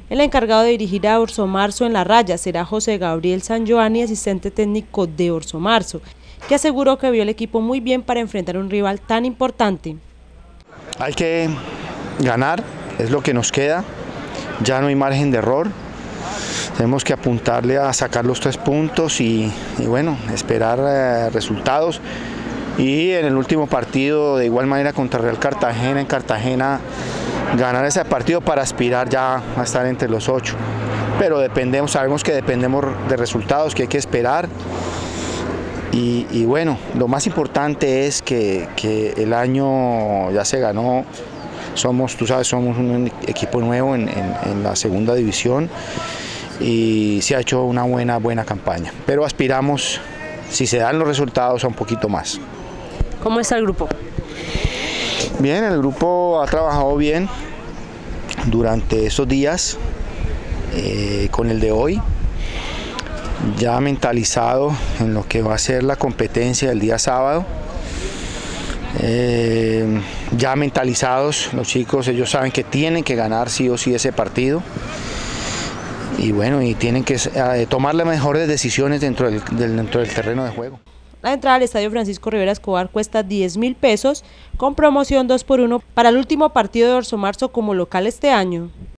El encargado de dirigir a Orso Marzo en la raya será José Gabriel Sanjoani, asistente técnico de Orso Marzo, que aseguró que vio el equipo muy bien para enfrentar a un rival tan importante. Hay que ganar, es lo que nos queda, ya no hay margen de error, tenemos que apuntarle a sacar los 3 puntos y bueno, esperar resultados. Y en el último partido, de igual manera contra Real Cartagena, en Cartagena, ganar ese partido para aspirar ya a estar entre los 8. Pero sabemos que dependemos de resultados, que hay que esperar. Y bueno, lo más importante es que el año ya se ganó. Tú sabes, somos un equipo nuevo en la segunda división y se ha hecho una buena campaña. Pero aspiramos, si se dan los resultados, a un poquito más. ¿Cómo está el grupo? Bien, el grupo ha trabajado bien durante esos días, con el de hoy, ya mentalizado en lo que va a ser la competencia del día sábado. Ya mentalizados los chicos, ellos saben que tienen que ganar sí o sí ese partido y bueno, y tienen que tomar las mejores decisiones dentro del terreno de juego. La entrada al Estadio Francisco Rivera Escobar cuesta 10.000 pesos, con promoción 2 por 1 para el último partido de Orso Marzo como local este año.